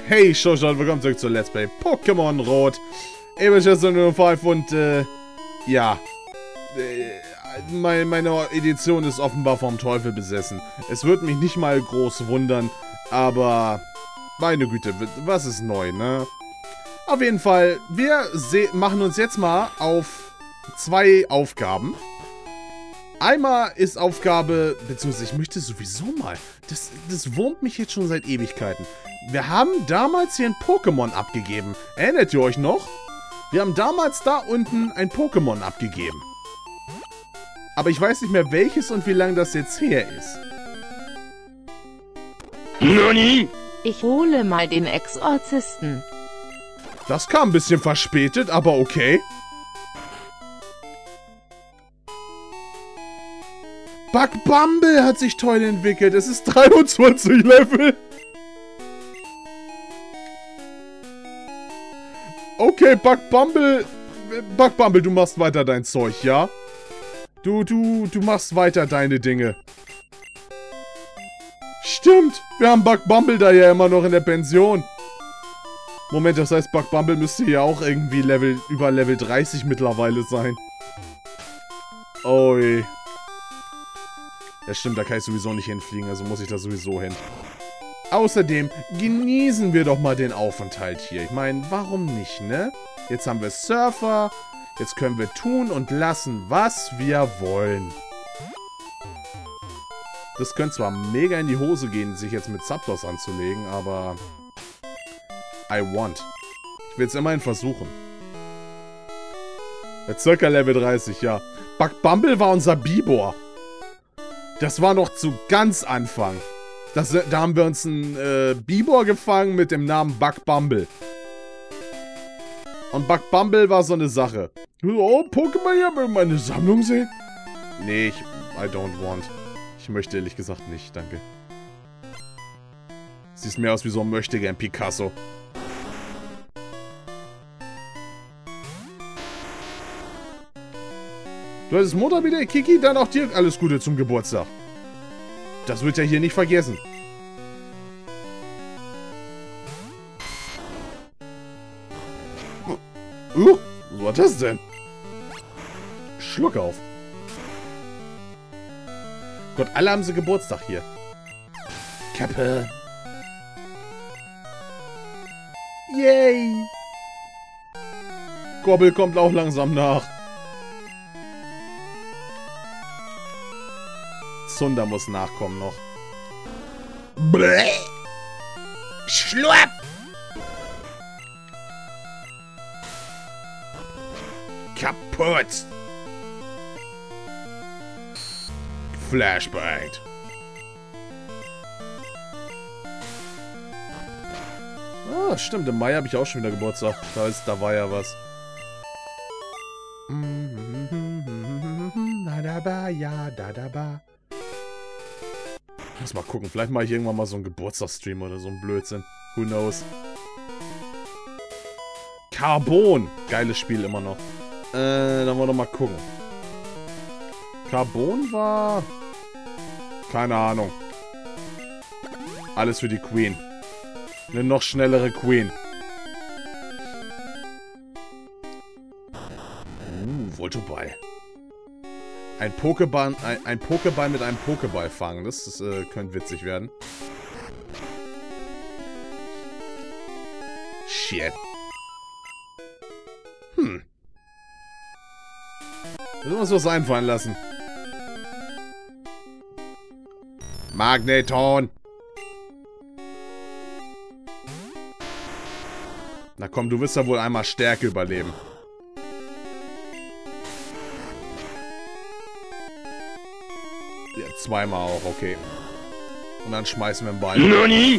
Hey, Showshot, willkommen zurück zu Let's Play Pokémon Rot. Ich bin Chester05 und, ja. Meine Edition ist offenbar vom Teufel besessen. Es wird mich nicht mal groß wundern, aber meine Güte, was ist neu, ne? Auf jeden Fall, wir machen uns jetzt mal auf 2 Aufgaben. Einmal ist Aufgabe, beziehungsweise ich möchte sowieso mal, das wurmt mich jetzt schon seit Ewigkeiten. Wir haben damals hier ein Pokémon abgegeben. Erinnert ihr euch noch? Wir haben damals da unten ein Pokémon abgegeben. Aber ich weiß nicht mehr welches und wie lange das jetzt her ist. Nani? Ich hole mal den Exorzisten. Das kam ein bisschen verspätet, aber okay. Bug Bumble hat sich toll entwickelt. Es ist 23 Level. Okay, Bug Bumble, du machst weiter dein Zeug, ja? Du machst weiter deine Dinge. Stimmt, wir haben Bug Bumble da ja immer noch in der Pension. Moment, das heißt, Bug Bumble müsste ja auch irgendwie über Level 30 mittlerweile sein. Oi. Ja stimmt, da kann ich sowieso nicht hinfliegen, also muss ich da sowieso hin. Außerdem genießen wir doch mal den Aufenthalt hier. Ich meine, warum nicht, ne? Jetzt haben wir Surfer, jetzt können wir tun und lassen, was wir wollen. Das könnte zwar mega in die Hose gehen, sich jetzt mit Zapdos anzulegen, aber I want. Ich will es immerhin versuchen. Bei circa Level 30, ja. Bug Bumble war unser Bibor. Das war noch zu ganz Anfang. Da haben wir uns einen Bibor gefangen mit dem Namen Bug Bumble. Und Bug Bumble war so eine Sache. Oh, Pokémon, hier will meine Sammlung sehen? Nee, I don't want. Ich möchte ehrlich gesagt nicht, danke. Siehst mehr aus wie so ein Möchtegern Picasso. Du hattest Mutter wieder, Kiki, dann auch dir alles Gute zum Geburtstag. Das wird ja hier nicht vergessen. Was war das denn? Schluck auf. Gott, alle haben sie Geburtstag hier. Kappe. Yay. Gobbel kommt auch langsam nach. Zunder muss nachkommen noch. Bläh. Schlurp. Kaputt. Flashbite. Ah, stimmt. Im Mai habe ich auch schon wieder Geburtstag. Da war ja was. Muss mal gucken. Vielleicht mache ich irgendwann mal so einen Geburtstagsstream oder so ein Blödsinn. Who knows? Carbon. Geiles Spiel immer noch. Dann wollen wir doch mal gucken. Carbon war... Keine Ahnung. Alles für die Queen. Eine noch schnellere Queen. Voltoball. Ein Pokéball mit einem Pokéball fangen. Das könnte witzig werden. Shit. Müssen wir uns was einfallen lassen. Magneton. Na komm, du wirst ja wohl einmal Stärke überleben. Ja, zweimal auch, okay. Und dann schmeißen wir den Ball. Nani?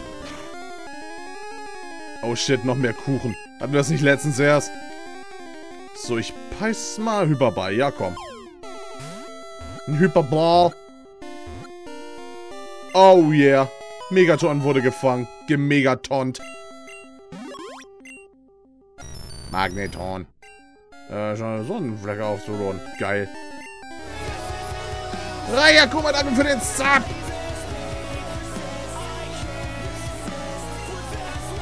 Oh shit, noch mehr Kuchen. Hatten wir das nicht letztens erst? So, ich peiß mal Hyperball. Ja, komm. Ein Hyperball. Oh yeah. Megaton wurde gefangen. Gemegatont. Magneton. Sonnenfleck aufzulohnen. Geil. Raya, guck mal, danke für den Zap.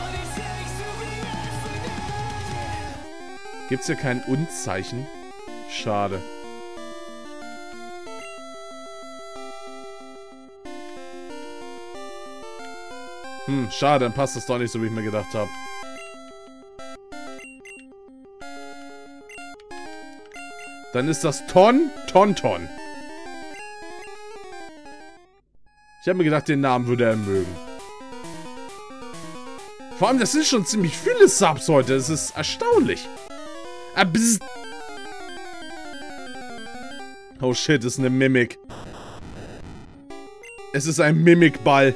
Gibt's hier kein Und-Zeichen? Schade. Schade, dann passt das doch nicht so, wie ich mir gedacht habe. Dann ist das Ton. Ich habe mir gedacht, den Namen würde er mögen. Vor allem, das sind schon ziemlich viele Subs heute. Das ist erstaunlich. Oh shit, das ist eine Mimik. Es ist ein Mimikball.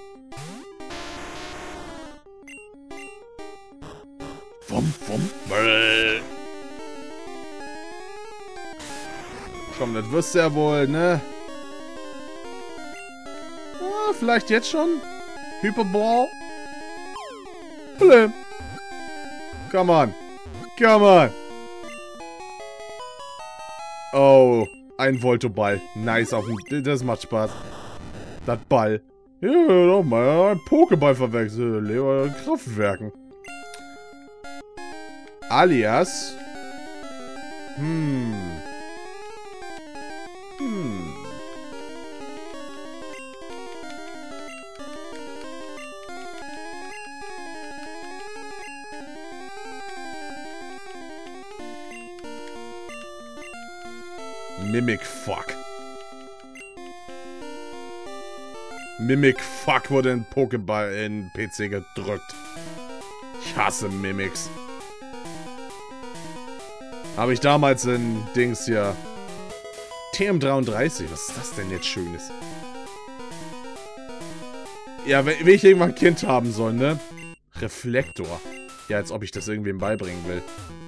Komm, das wirst du ja wohl, ne? Ah, vielleicht jetzt schon? Hyperball? Blöd. Come on. Come on. Oh, ein Voltoball. Nice auf dem... Das macht Spaß. Das Ball. Ja, doch mal ein Pokéball verwechselt. Lieber Kraftwerken. Alias... Mimic-Fuck. Mimic-Fuck wurde in Pokéball in PC gedrückt. Ich hasse Mimics. Habe ich damals in Dings hier... TM33, was ist das denn jetzt Schönes? Ja, wenn ich irgendwann ein Kind haben soll, ne? Reflektor. Ja, als ob ich das irgendwem beibringen will.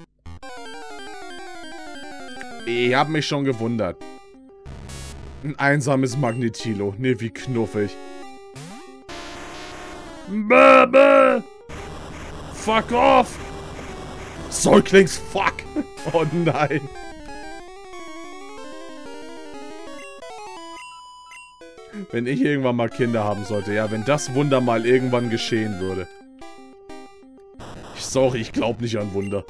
Ich hab mich schon gewundert. Ein einsames Magnetilo. Ne, wie knuffig. Bäh. Fuck off! Säuglingsfuck! Oh nein! Wenn ich irgendwann mal Kinder haben sollte, ja, wenn das Wunder mal irgendwann geschehen würde. Sorry, ich glaube nicht an Wunder.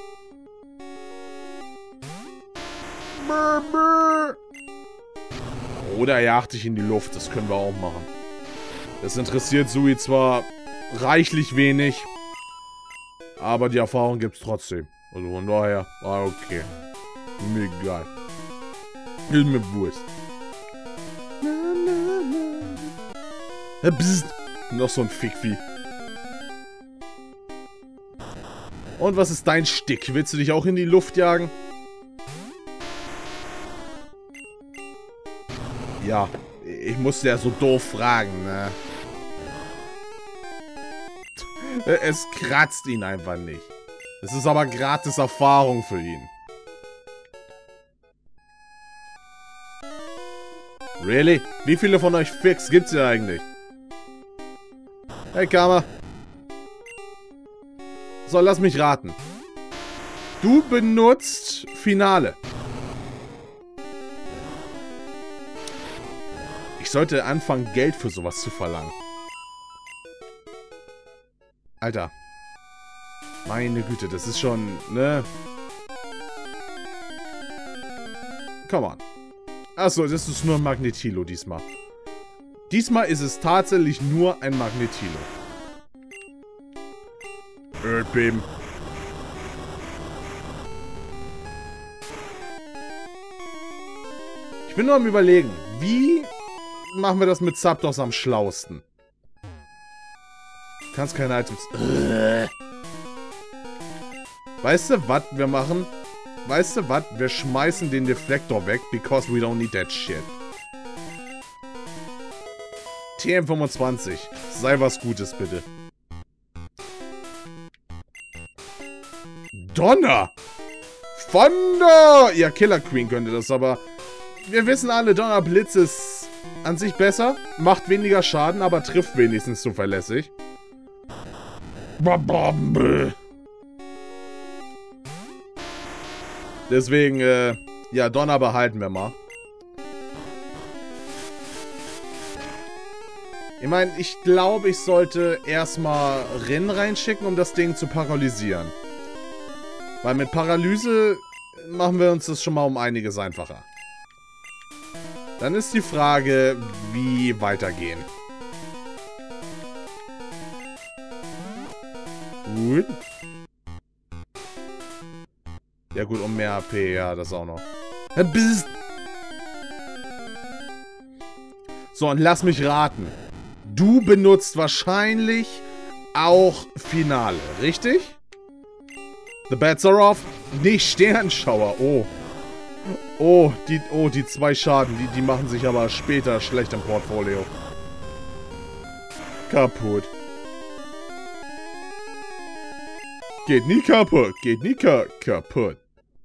Oder er jagt dich in die Luft, das können wir auch machen. Das interessiert Sui zwar reichlich wenig, aber die Erfahrung gibt's trotzdem. Also von daher, okay. Mir egal. Ist mir Wurst. Psst. Noch so ein Fickvieh. Und was ist dein Stick? Willst du dich auch in die Luft jagen? Ja, ich musste ja so doof fragen, ne? Es kratzt ihn einfach nicht. Es ist aber gratis Erfahrung für ihn. Really? Wie viele von euch Fix gibt's hier eigentlich? Hey, Karma. So, lass mich raten. Du benutzt Finale. Ich sollte anfangen, Geld für sowas zu verlangen. Alter. Meine Güte, das ist schon, ne? Come on. Achso, das ist nur ein Magnetilo diesmal. Diesmal ist es tatsächlich nur ein Magnetilo. Erdbeben. Ich bin nur am Überlegen, wie machen wir das mit Zapdos am schlausten? Du kannst keine Items... Weißt du, was wir machen? Weißt du, was? Wir schmeißen den Deflektor weg, because we don't need that shit. TM25. Sei was Gutes, bitte. Donner! Thunder! Ja, Killer Queen könnte das, aber... Wir wissen alle, Donner Blitz ist an sich besser, macht weniger Schaden, aber trifft wenigstens zuverlässig. Deswegen, ja, Donner behalten wir mal. Ich meine, ich glaube, ich sollte erstmal Rin reinschicken, um das Ding zu paralysieren. Weil mit Paralyse machen wir uns das schon mal um einiges einfacher. Dann ist die Frage, wie weitergehen. Gut. Ja gut, um mehr AP, ja, das auch noch. So, und lass mich raten. Du benutzt wahrscheinlich auch Finale, richtig? The bets are off. Nicht Sternschauer, oh. Oh, die 2 Schaden, die machen sich aber später schlecht im Portfolio. Kaputt. Geht nie kaputt, geht nie kaputt.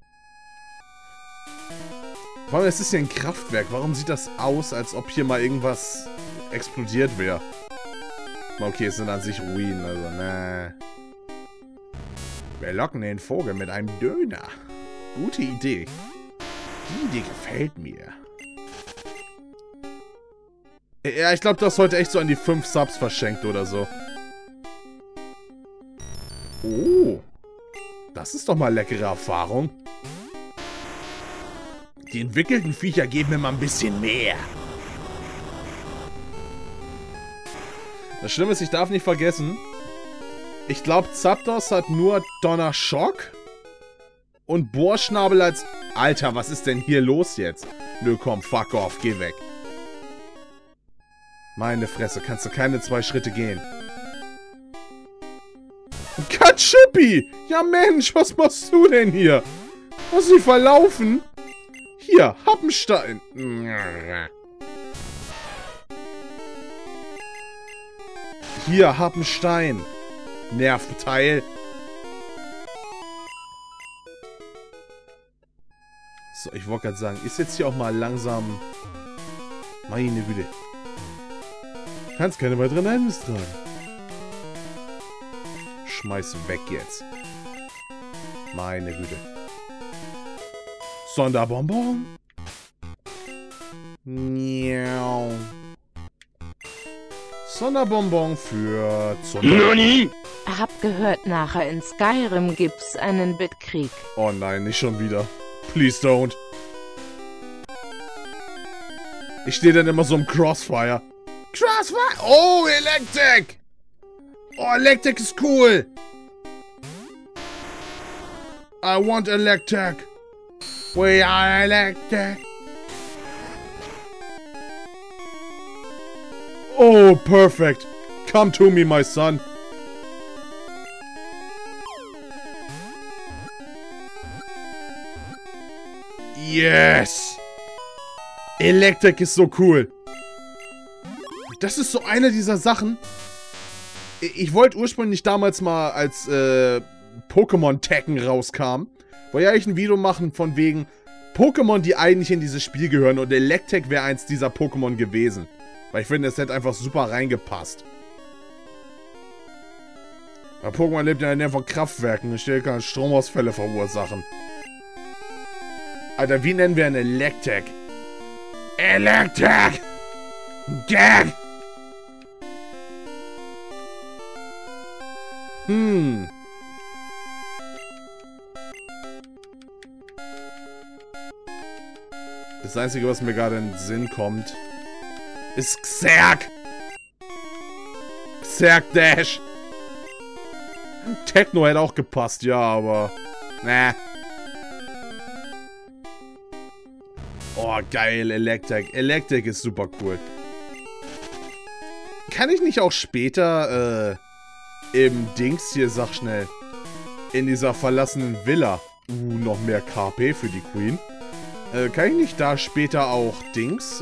Warum, es ist ja ein Kraftwerk. Warum sieht das aus, als ob hier mal irgendwas explodiert wäre? Okay, es sind an sich Ruinen, also ne. Wir locken den Vogel mit einem Döner. Gute Idee. Die Idee gefällt mir. Ja, ich glaube, du hast heute echt so an die 5 Subs verschenkt oder so. Oh. Das ist doch mal leckere Erfahrung. Die entwickelten Viecher geben mir mal ein bisschen mehr. Das Schlimme ist, ich darf nicht vergessen, ich glaube, Zapdos hat nur Donnerschock und Bohrschnabel als... Alter, was ist denn hier los jetzt? Nö, komm, fuck off, geh weg. Meine Fresse, kannst du keine 2 Schritte gehen. Katschupi! Ja Mensch, was machst du denn hier? Hast du dich verlaufen? Hier, Happenstein. Hier, Happenstein. Nervteil. So, ich wollte gerade sagen, ist jetzt hier auch mal langsam... Meine Güte. Kannst keine weiteren Items tragen. Schmeiß weg jetzt. Meine Güte. Sonderbonbon. Miau. Sonderbonbon für Nani? Hab gehört, nachher in Skyrim gibt's einen Bitkrieg. Oh nein, nicht schon wieder. Please don't. Ich stehe dann immer so im Crossfire. Crossfire? Oh, Electek! Oh, Electek ist cool. I want Electek. We are Electek. Oh, perfect. Come to me, my son. Yes! Electek ist so cool. Das ist so eine dieser Sachen. Ich wollte ursprünglich damals mal, als Pokémon Tekken rauskam, wollte ja eigentlich ein Video machen von wegen Pokémon, die eigentlich in dieses Spiel gehören. Und Electek wäre eins dieser Pokémon gewesen. Weil ich finde, es hätte einfach super reingepasst. Weil Pokémon lebt ja in der Nähe von Kraftwerken. Ich stelle kann Stromausfälle verursachen. Alter, wie nennen wir einen Electek? Electek! Gag! Das Einzige, was mir gerade in den Sinn kommt, ist Xerg! Xerg Dash! Techno hätte auch gepasst, ja, aber... Nah. Oh, geil, Electek. Electek ist super cool. Kann ich nicht auch später, im Dings hier, sag schnell, in dieser verlassenen Villa, noch mehr KP für die Queen, kann ich nicht da später auch Dings,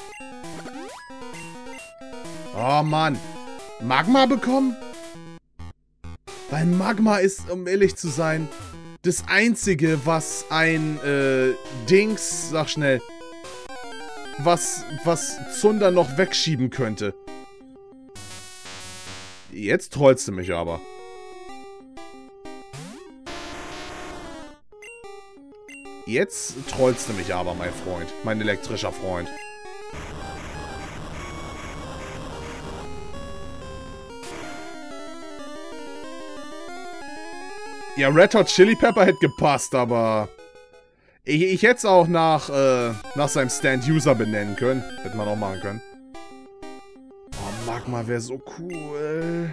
oh Mann, Magma bekommen? Weil Magma ist, um ehrlich zu sein, das Einzige, was ein, Dings, sag schnell, was Zunder noch wegschieben könnte. Jetzt trollst du mich aber. Jetzt trollst du mich aber, mein Freund. Mein elektrischer Freund. Ja, Red Hot Chili Pepper hätte gepasst, aber... Ich hätte es auch nach seinem Stand-User benennen können. Hätte man auch machen können. Oh, Magma wäre so cool.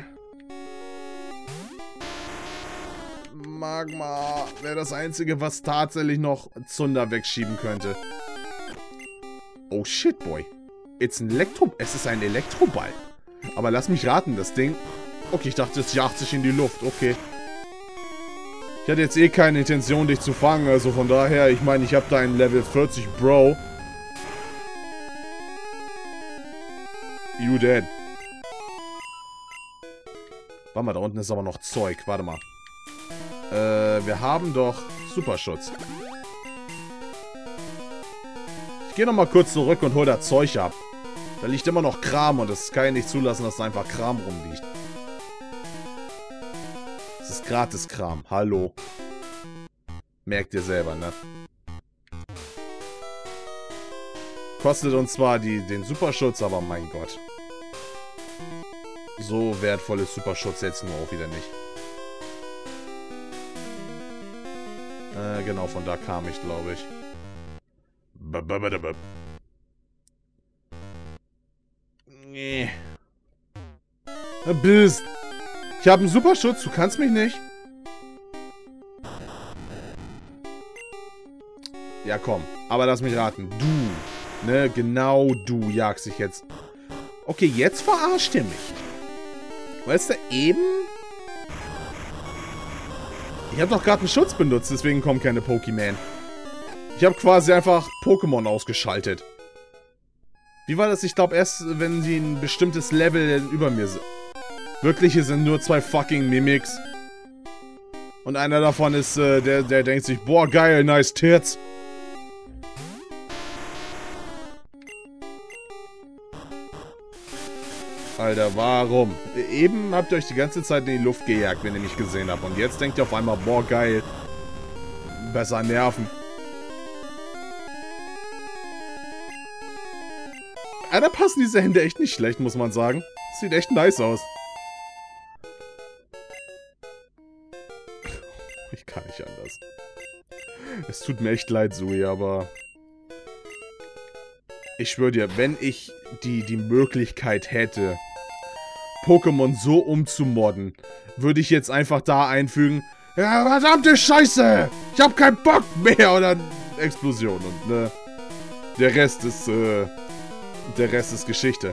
Magma wäre das Einzige, was tatsächlich noch Zunder wegschieben könnte. Oh shit, boy. Es ist ein Elektroball. Aber lass mich raten, das Ding... Okay, ich dachte, es jagt sich in die Luft. Okay. Ich hatte jetzt eh keine Intention, dich zu fangen. Also von daher, ich meine, ich habe da einen Level 40 Bro. You dead. Warte mal, da unten ist aber noch Zeug. Warte mal. Wir haben doch Superschutz. Ich gehe nochmal kurz zurück und hol das Zeug ab. Da liegt immer noch Kram und das kann ich nicht zulassen, dass da einfach Kram rumliegt. Das ist Gratis-Kram. Hallo. Merkt ihr selber, ne? Kostet uns zwar den Superschutz, aber mein Gott. So wertvoll ist Superschutz jetzt nur auch wieder nicht. Genau, von da kam ich, glaube ich. Nee. Bist. Ich habe einen Superschutz, du kannst mich nicht. Ja, komm. Aber lass mich raten. Du. Ne, genau du jagst dich jetzt. Okay, jetzt verarscht ihr mich. Weißt du, eben... Ich habe doch gerade einen Schutz benutzt, deswegen kommen keine Pokémon. Ich habe quasi einfach Pokémon ausgeschaltet. Wie war das? Ich glaube erst, wenn sie ein bestimmtes Level über mir sind. Wirklich, hier sind nur 2 fucking Mimics. Und einer davon ist, der denkt sich, boah, geil, nice tits. Alter, warum? Eben habt ihr euch die ganze Zeit in die Luft gejagt, wenn ihr mich gesehen habt. Und jetzt denkt ihr auf einmal, boah, geil. Besser nerven. Ja, da passen diese Hände echt nicht schlecht, muss man sagen. Sieht echt nice aus. Ich kann nicht anders. Es tut mir echt leid, Sui, aber... Ich schwöre dir, wenn ich die Möglichkeit hätte, Pokémon so umzumodden, würde ich jetzt einfach da einfügen, ja, verdammte Scheiße! Ich hab keinen Bock mehr! Oder Explosion und, ne? Der Rest ist Geschichte.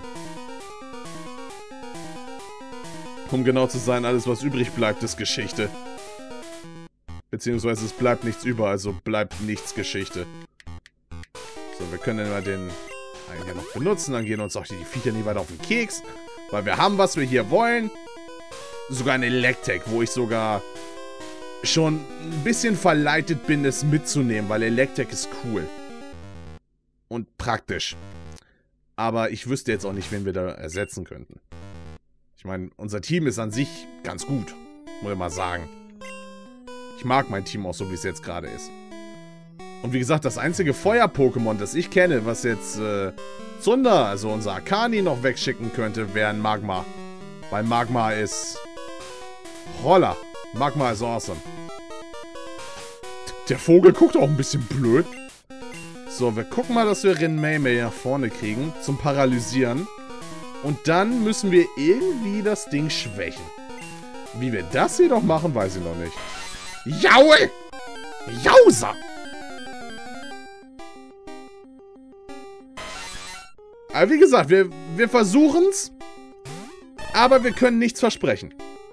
Um genau zu sein, alles was übrig bleibt, ist Geschichte. Beziehungsweise es bleibt nichts über, also bleibt nichts Geschichte. So, wir können mal den einen hier noch benutzen, dann gehen uns auch die Viecher nie weiter auf den Keks. Weil wir haben, was wir hier wollen. Sogar ein Electek, wo ich sogar schon ein bisschen verleitet bin, es mitzunehmen, weil Electek ist cool. Und praktisch. Aber ich wüsste jetzt auch nicht, wen wir da ersetzen könnten. Ich meine, unser Team ist an sich ganz gut. Muss ich mal sagen. Ich mag mein Team auch so, wie es jetzt gerade ist. Und wie gesagt, das einzige Feuer-Pokémon, das ich kenne, was jetzt Zunder, also unser Akani, noch wegschicken könnte, wäre ein Magma. Weil Magma ist... Holla. Magma ist awesome. Der Vogel guckt auch ein bisschen blöd. So, wir gucken mal, dass wir Rinmei nach vorne kriegen, zum Paralysieren. Und dann müssen wir irgendwie das Ding schwächen. Wie wir das jedoch machen, weiß ich noch nicht. Jaul! Jauser! Aber wie gesagt, wir versuchen's. Aber wir können nichts versprechen.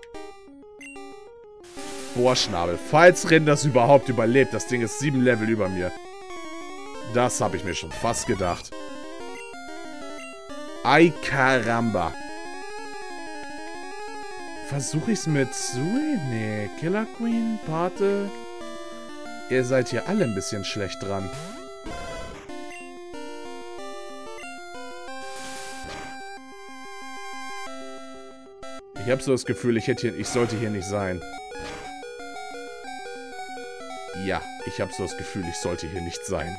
Bohrschnabel. Falls Rin das überhaupt überlebt. Das Ding ist 7 Level über mir. Das habe ich mir schon fast gedacht. Ay caramba. Versuche ich's mit Sui? Nee. Killer Queen, Pate. Ihr seid hier alle ein bisschen schlecht dran. Ich habe so das Gefühl, ich sollte hier nicht sein. Ja, ich habe so das Gefühl, ich sollte hier nicht sein.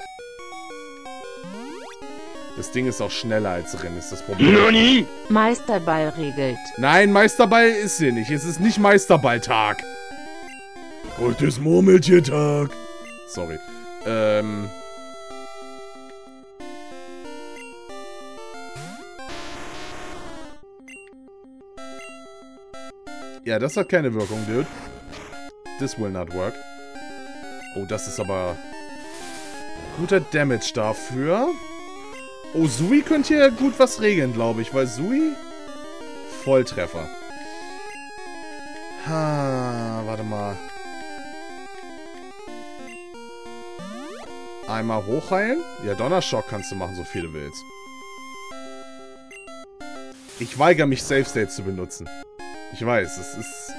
Das Ding ist auch schneller als Rin, ist das Problem. Nani? Meisterball regelt. Nein, Meisterball ist hier nicht. Es ist nicht Meisterballtag. Heute ist Murmeltiertag. Sorry. Ja, das hat keine Wirkung, dude. This will not work. Oh, das ist aber guter Damage dafür. Oh, Sui könnte hier gut was regeln, glaube ich, weil Sui Volltreffer. Warte mal. Einmal hochheilen? Ja, Donnerschock kannst du machen, so viel du willst. Ich weigere mich, Save State zu benutzen. Ich weiß, es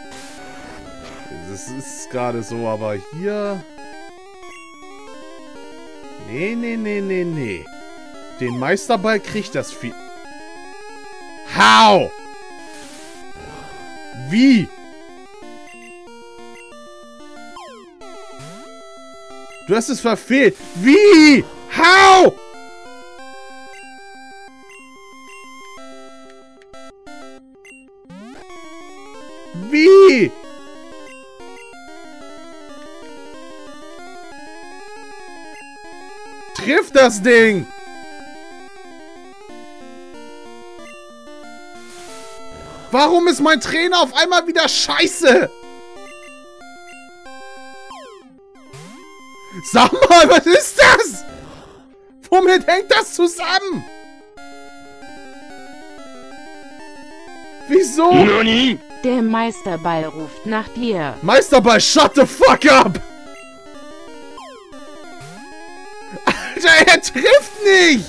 ist gerade so, aber hier... Nee. Den Meisterball kriegt das Vieh. How? Wie? Du hast es verfehlt. Wie? How? Wie? Trifft das Ding! Warum ist mein Trainer auf einmal wieder scheiße? Sag mal, was ist das? Womit hängt das zusammen? Wieso? Nani? Der Meisterball ruft nach dir. Meisterball, shut the fuck up! Alter, er trifft nicht!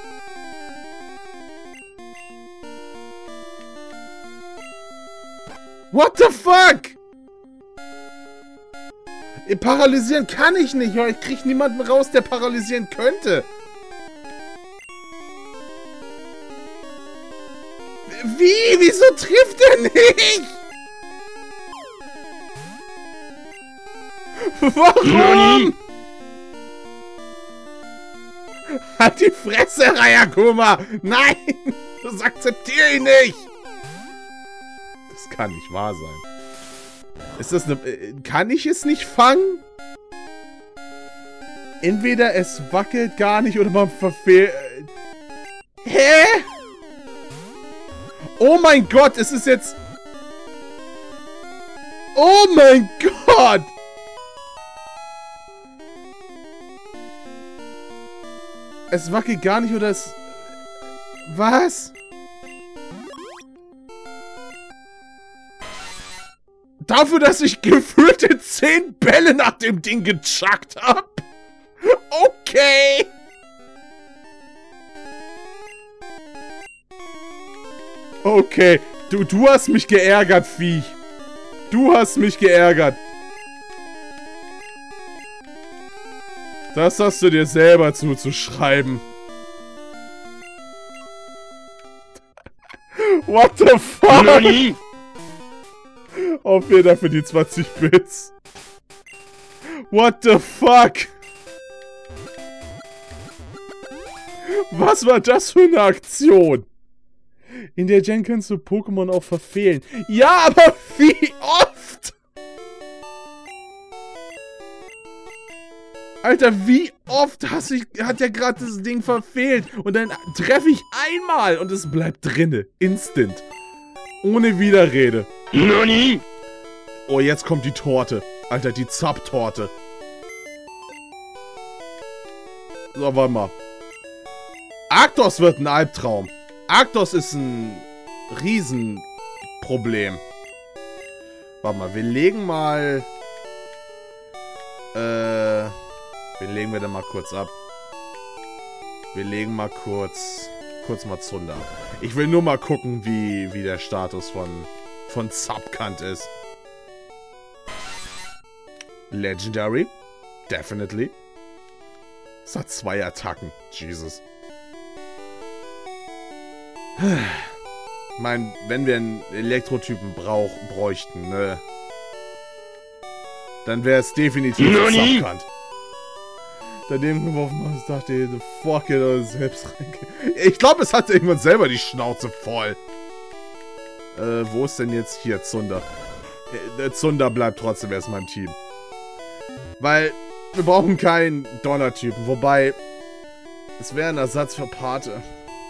What the fuck? Paralysieren kann ich nicht, weil ich krieg niemanden raus, der paralysieren könnte. Wie? Wieso trifft er nicht? Warum? Halt die Fresse, Rayakuma! Nein! Das akzeptiere ich nicht! Das kann nicht wahr sein. Ist das eine... Kann ich es nicht fangen? Entweder es wackelt gar nicht oder man verfehlt... Hä? Oh mein Gott, es ist jetzt... Oh mein Gott! Es wackelt gar nicht oder es... Was? Dafür, dass ich gefühlte 10 Bälle nach dem Ding gechuckt hab? Okay. Okay. Du hast mich geärgert, Viech. Du hast mich geärgert. Das hast du dir selber zuzuschreiben. What the fuck? Nani? Auf jeden Fall für die 20 Bits. What the fuck? Was war das für eine Aktion? In der Gen kannst du Pokémon auch verfehlen. Ja, aber wie oft? Alter, wie oft hat er gerade das Ding verfehlt? Und dann treffe ich einmal und es bleibt drinne. Instant. Ohne Widerrede. Nani? Oh, jetzt kommt die Torte. Alter, die Zapp-Torte. So, warte mal. Arctos wird ein Albtraum. Arctos ist ein Riesenproblem. Warte mal, wir legen mal... Wen legen wir denn mal kurz ab? Wir legen mal kurz mal Zunder. Ich will nur mal gucken, wie der Status von Zapkant ist. Legendary. Definitely. Es hat 2 Attacken. Jesus. Ich meine, wenn wir einen Elektrotypen bräuchten, ne? Dann wäre es definitiv Zapkant. Daneben geworfen hast, dachte ich, the fuck it, oder selbst reinge... Ich glaube, es hatte irgendwann selber die Schnauze voll. Wo ist denn jetzt hier Zunder? Zunder bleibt trotzdem erstmal im Team. Weil wir brauchen keinen Donnertypen. Wobei, es wäre ein Ersatz für Pate.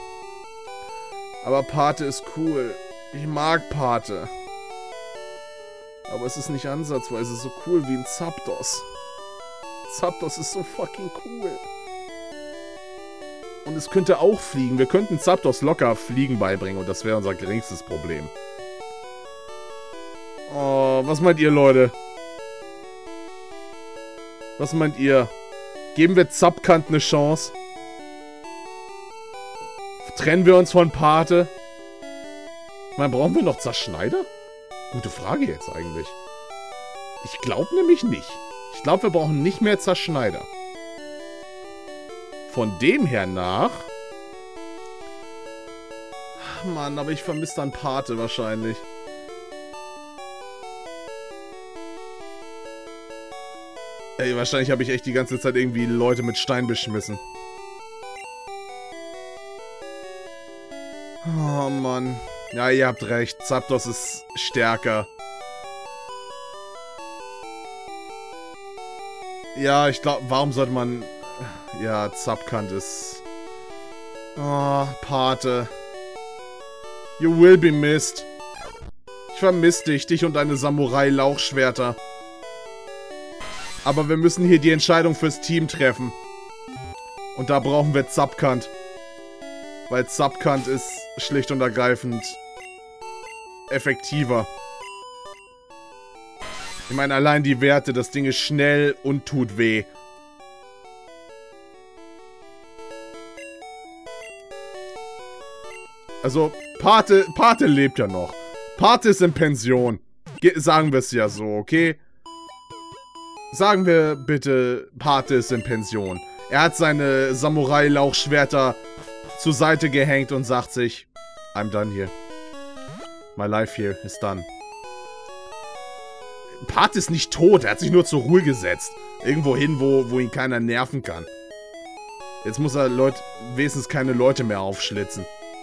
Aber Pate ist cool. Ich mag Pate. Aber es ist nicht ansatzweise so cool wie ein Zapdos. Zapdos ist so fucking cool. Und es könnte auch fliegen. Wir könnten Zapdos locker Fliegen beibringen und das wäre unser geringstes Problem. Oh, was meint ihr, Leute? Was meint ihr? Geben wir Zapkant eine Chance? Trennen wir uns von Pate? Ich meine, brauchen wir noch Zerschneider? Gute Frage jetzt eigentlich. Ich glaube nämlich nicht. Ich glaube, wir brauchen nicht mehr Zerschneider. Von dem her nach... Mann, aber ich vermisse dann Pate wahrscheinlich. Ey, wahrscheinlich habe ich echt die ganze Zeit irgendwie Leute mit Stein beschmissen. Oh Mann. Ja, ihr habt recht. Zapdos ist stärker. Ja, ich glaube, warum sollte man... Ja, Zapkant ist... Oh, Pate. You will be missed. Ich vermisse dich und deine Samurai-Lauchschwerter. Aber wir müssen hier die Entscheidung fürs Team treffen. Und da brauchen wir Zapkant. Weil Zapkant ist schlicht und ergreifend effektiver. Ich meine, allein die Werte, das Ding ist schnell und tut weh. Also, Pate lebt ja noch. Pate ist in Pension. Sagen wir es ja so, okay? Sagen wir bitte, Pate ist in Pension. Er hat seine Samurai-Lauchschwerter zur Seite gehängt und sagt sich, I'm done here. My life here is done. Pate ist nicht tot, er hat sich nur zur Ruhe gesetzt. Irgendwo hin, wo ihn keiner nerven kann. Jetzt muss er wenigstens keine Leute mehr aufschlitzen.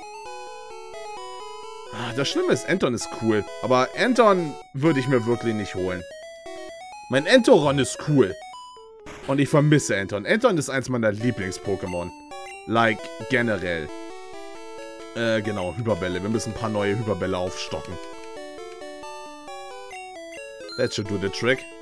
Das Schlimme ist, Anton ist cool. Aber Anton würde ich mir wirklich nicht holen. Mein Entoron ist cool. Und ich vermisse Anton. Anton ist eins meiner Lieblings-Pokémon. Like, generell. Genau, Hyperbälle. Wir müssen ein paar neue Hyperbälle aufstocken. That should do the trick.